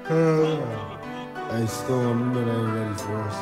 Hey, Storm, you know they ain't ready for us.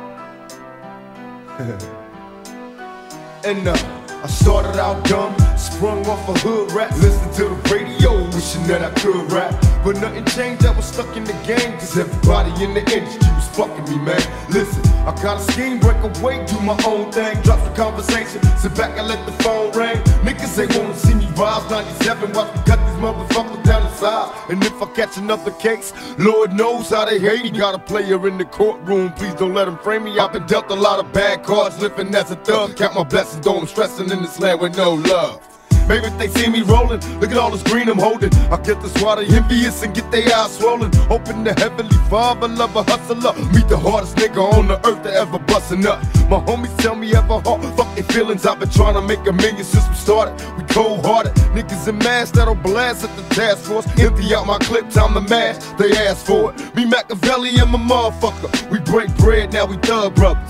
And I started out dumb, sprung off a hood rap, listened to the radio, wishing that I could rap. But nothing changed, I was stuck in the game, cause everybody in the industry was fucking me, man. Listen, I got a scheme, break away, do my own thing, drop the conversation, sit back and let the phone ring. Niggas ain't wanna see me rise, 97, watch me cut these motherfuckers down the side. And if I catch another case, Lord knows how they hate me. Got a player in the courtroom, please don't let him frame me. I've been dealt a lot of bad cards, living as a thug. Count my blessings, though I'm stressing in this land with no love. Maybe if they see me rolling, look at all this green I'm holding. I get this water envious and get their eyes swollen. Hoping the Heavenly Father love a hustler. Meet the hardest nigga on the earth that ever bustin' up. My homies tell me ever hard, fuck their feelings. I've been trying to make $1 million since we started. We cold-hearted, niggas in masks that'll blast at the task force. Empty out my clip, time to mash, they ask for it. Me Machiavelli and my motherfucker, we break bread, now we thug brothers.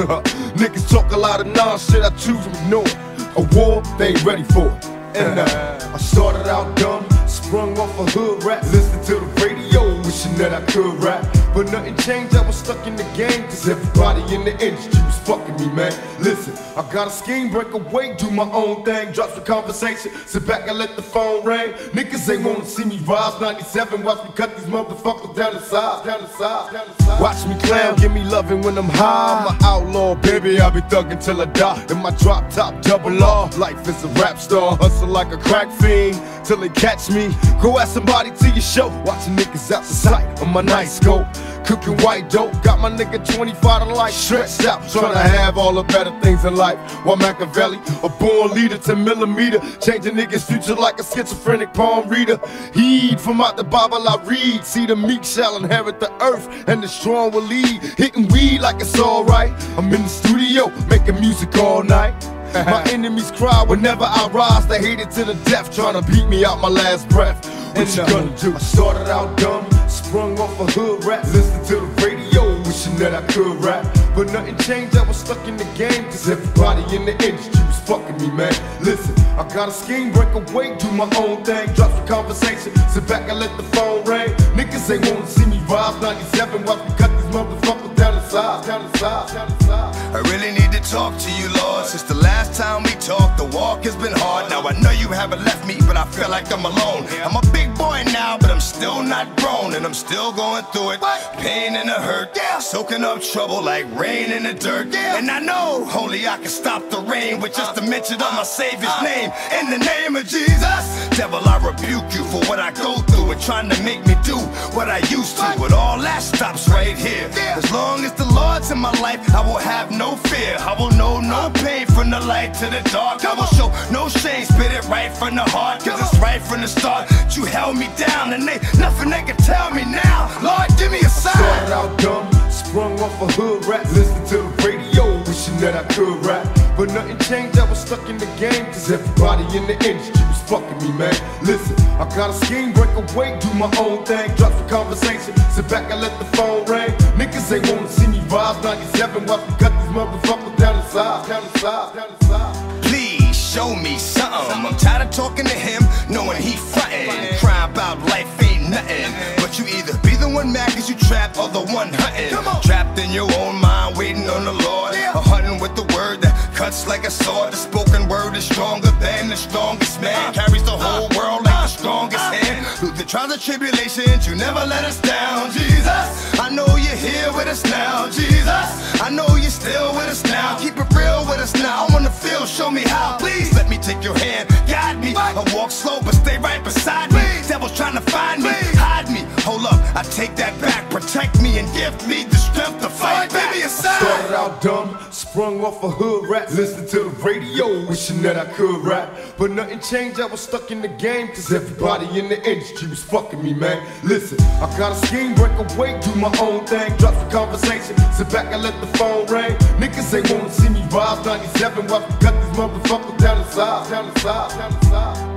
Niggas talk a lot of non-shit, I choose to ignore. A war, they ain't ready for it. And I started out dumb, sprung off a hood rap, listened to the radio, wishing that I could rap. But nothing changed, I was stuck in the game, cause everybody in the industry was fucking me, man. Listen, I got a scheme, break away, do my own thing, drop the conversation, sit back and let the phone ring. Niggas ain't wanna see me rise, 97, watch me cut these motherfuckers down the side, down the side, down the side. Watch me clown, give me loving when I'm high. I'm an outlaw, baby, I'll be thuggin' till I die. In my drop top, double R, life is a rap star, hustle like a crack fiend, till they catch me. Go ask somebody to your show, watching niggas out the sight on my night scope. Cooking white dope, got my nigga 25 to life, stretched out, trying to have all the better things in life. While Machiavelli, a born leader, 10mm, changing niggas' future like a schizophrenic palm reader. Heed from out the Bible I read, see the meek shall inherit the earth, and the strong will lead. Hitting weed like it's alright, I'm in the studio, making music all night. My enemies cry whenever I rise, they hate it to the death, trying to beat me out my last breath. What you gonna do? I started out dumb, sprung off a hood rap, listened to the radio, wishing that I could rap. But nothing changed, I was stuck in the game, cause everybody in the industry was fucking me, man. Listen, I got a scheme, break away, do my own thing, drop the conversation, sit back and let the phone ring. Niggas ain't wanna see me rise, 97, watch me cut these motherfuckers down the side, down the side, down the side. I really need to talk to you, Lord. Since the last time we talked, the walk has been hard. Now I know you haven't left me, but I feel like I'm alone. I'm a big boy now, but I'm still not grown, and I'm still going through it. Pain and the hurt, soaking up trouble like rain in the dirt. And I know only I can stop the rain with just a mention of my Savior's name. In the name of Jesus, devil, I rebuke you for what I go through and trying to make me do what I used to. But all that stops right here. As long as the Lord's in my life, I will have no fear. I will know no pain from the light to the dark. I will show no shame, spit it right from the heart, cause it's right from the start. You held me down and ain't nothing they can tell me now. Lord, give me a sign. Started out dumb, sprung off a hood rap, listened to the radio, wishing that I could rap. But nothing changed, I was stuck in the game, cause everybody in the industry was fucking me, man. Listen, I got a scheme, break away, do my own thing, drop the conversation, sit back and let the phone ring. Niggas ain't wanna see me rise, 97, watch me cut these motherfuckers down the side, down the side, down the side. Please show me something. I'm tired of talking to him, knowing he frontin'. Crying about life ain't nothing. But you either be the one mad cause you trapped or the one hunting. Trapped in your own mind, waiting on the Lord. Or hunting with the word that cuts like a sword. The spoken word is stronger than the strongest man. Carries the whole world like the strongest hand. Through the trials and tribulations, you never let us down, Jesus. I know you're here with us now, Jesus. I know you're still with us now. Keep it real with us now. I wanna feel, show me how. Please let me take your hand, guide me. I walk slow, but stay right beside me. Devil's trying to find me, hide me. Hold up, I take that back. Protect me and give me the strength to fight. Baby, a sign. Started out dumb, sprung off a hood rap, listened to the radio, wishing that I could rap. But nothing changed, I was stuck in the game, cause everybody in the industry was fucking me, man. Listen, I got a scheme, break away, do my own thing, drop the conversation, sit back and let the phone ring. Niggas ain't wanna see me rise, 97, watch me cut these motherfuckers down the side, down the side, down the side.